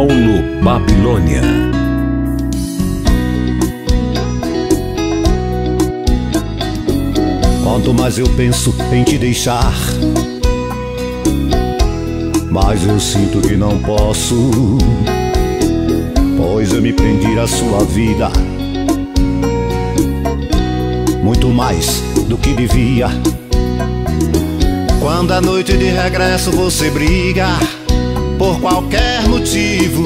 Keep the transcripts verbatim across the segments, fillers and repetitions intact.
Paulo Babilônia. Quanto mais eu penso em te deixar, mas eu sinto que não posso, pois eu me prendi à sua vida muito mais do que devia. Quando à noite de regresso você briga por qualquer motivo,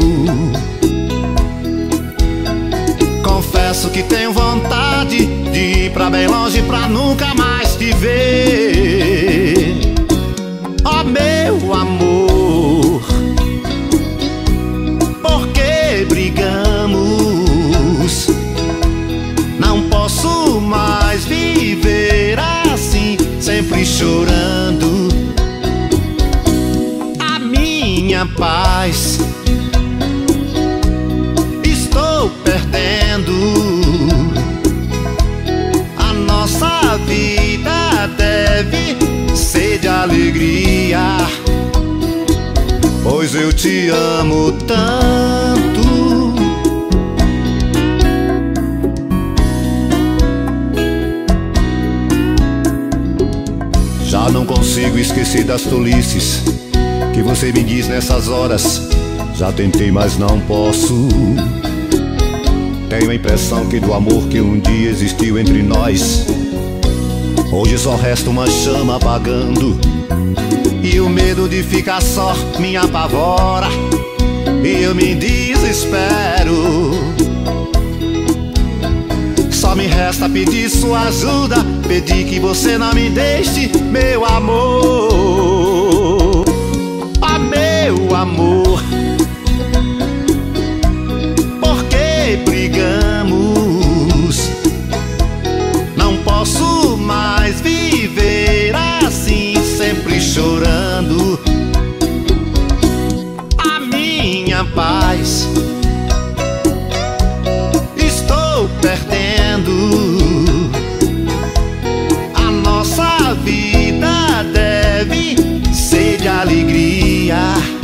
confesso que tenho vontade de ir pra bem longe pra nunca mais te ver. Oh meu amor, por que brigamos? Não posso mais viver assim, sempre chorando. A minha paz estou perdendo. A nossa vida deve ser de alegria, pois eu te amo tanto. Já não consigo esquecer das tolices que você me diz nessas horas. Já tentei, mas não posso. Tenho a impressão que do amor que um dia existiu entre nós, hoje só resta uma chama apagando. E o medo de ficar só me apavora, e eu me desespero. Só me resta pedir sua ajuda, pedir que você não me deixe, meu amor. Ah, meu amor, por que brigamos? Não posso mais viver assim, sempre chorando. A minha paz estou perdendo. A nossa vida deve ser de alegria.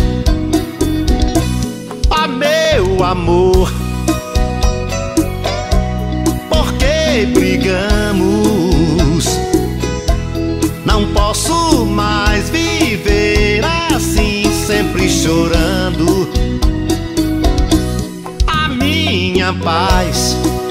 Ah, meu amor, por que brigamos? Não posso mais viver assim, sempre chorando. A minha paz